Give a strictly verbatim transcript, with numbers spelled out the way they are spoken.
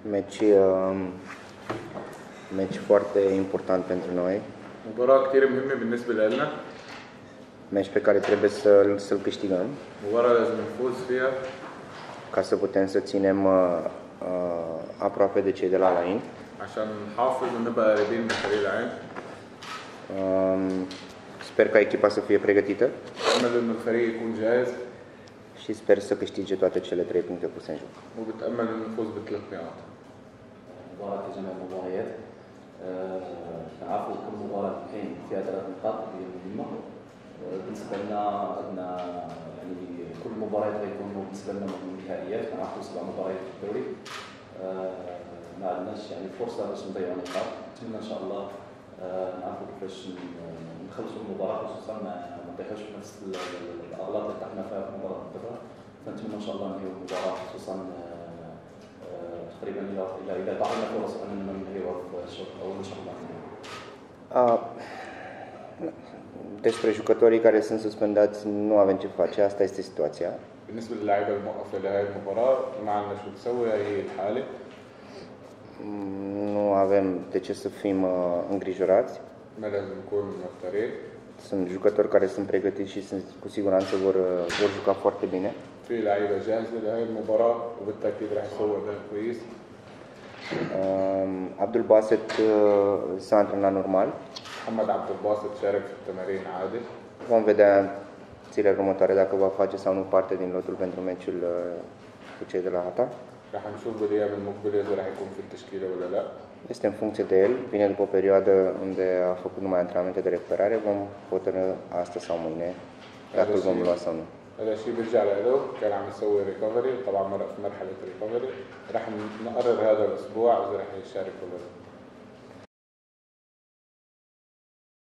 Meci, uh, meci foarte important pentru noi. مباراة كتير مهمة بالنسبة لنا. Meci pe care trebuie să să-l câștigăm. مباراة لازم نفوز فيها. Ca să putem să ținem uh, uh, aproape de cei de la Al-Ain. عشان نحافظ ونبقى قريبين من فريق العين. Um, sper ca echipa să fie pregătită. أمل إنه الفريق يكون جاهز. Și sper să câștige toate cele trei puncte puse în joc. وبتأمل إنه نفوز بثلاث نقاط. مباراة جميع المباريات نعرفوا كل مباراة كاين فيها ثلاث نقاط اللي مهمة. بالنسبة لنا عندنا يعني كل المباريات غيكونوا بالنسبة لنا نهائيات، نعرفوا سبع مباريات في الدوري. ما عندناش يعني فرصة باش نضيعوا نقاط. نتمنى إن شاء الله نعرفوا كيفاش نخلصوا المباراة، خصوصا ما نطيحوش في نفس الأغلاط اللي طحنا فيها في مباراة الدرة. فنتمنى إن شاء الله ننهيو المباراة، خصوصا تقريبا إذا إذا تعطينا فرص أننا ننهيوها في الشوط الأول إن شاء الله. Uh, despre jucătorii care sunt suspendați nu avem ce face, asta este situația. بالنسبة للاعيبة الموقفة لهذه المباراة ما عندنا شو تسوي، هي الحالة. Nu avem de ce să fim uh, îngrijorați. ما لازم نكون موترين. Sunt jucători care sunt pregătiți și sunt, cu siguranță vor, vor juca foarte bine. في لعيبة جاهزة لهذه المباراة وبالتأكيد راح يسووا أداء كويس. Um, Abdul Baset uh, s-a antrenat normal. محمد عبد الباسط شارك في التمارين عادي. Vom vedea zilele următoare dacă va face sau nu parte din lotul pentru meciul uh, cu cei de la Hata. راح نشوف بالايام المقبله اذا راح يكون في التشكيله ولا لا. Este în funcție de el, vine după o perioadă unde a făcut numai antrenamente de recuperare, vom hotărâ astăzi sau mâine dacă îl vom lua sau nu. هذا الشيء بيرجع له، كان عم يسوي ريكفري، طبعا مرق في مرحله ريكفري، راح نقرر هذا الاسبوع اذا راح يشارك ولا لا.